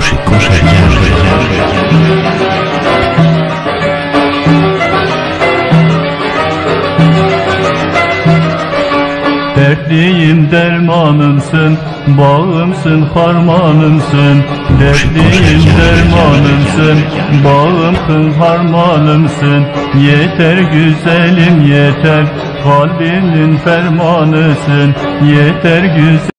Dertliyim dermanımsın, bağımsın harmanımsın. Dertliyim dermanımsın, bağımsın harmanımsın. Yeter güzelim yeter, kalbimin fermanısın. Yeter güzelim.